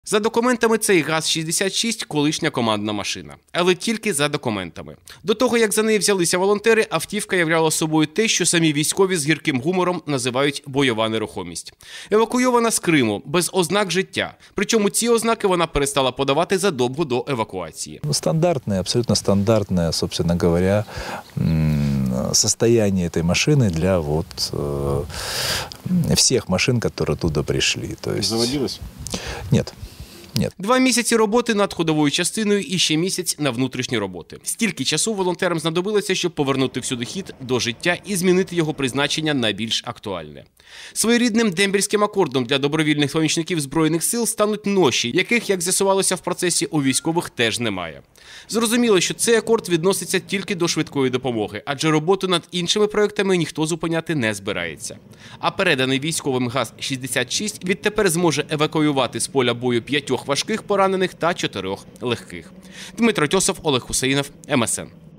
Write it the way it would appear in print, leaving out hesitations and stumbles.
За документами цей ГАЗ-66 – колишня командна машина. Але тільки за документами. До того, як за неї взялися волонтери, автівка являла собою те, що самі військові з гірким гумором називають бойова нерухомість. Евакуйована з Криму, без ознак життя. Причому ці ознаки вона перестала подавати задовго до евакуації. Стандартное, абсолютно стандартное, собственно говоря, состояние этой машины для всех машин, которые туда пришли. То есть... Заводилась? Нет. Нет. 2 місяці роботи над ходовою частиною і ще місяць на внутрішні роботи. Стільки часу волонтерам знадобилося, щоб повернути всюдихід до життя і змінити його призначення на більш актуальне. Своєрідним дембельським акордом для добровільних помічників Збройних сил стануть ноші, яких, як з'ясувалося в процесі, у військових теж немає. Зрозуміло, що цей акорд відноситься тільки до швидкої допомоги, адже роботу над іншими проєктами ніхто зупиняти не збирається. А переданий військовим ГАЗ-66 відтепер зможе евакуювати з поля бою 5 важких поранених та 4 легких. Дмитро Тьосов, Олег Хусеїнов, МСН.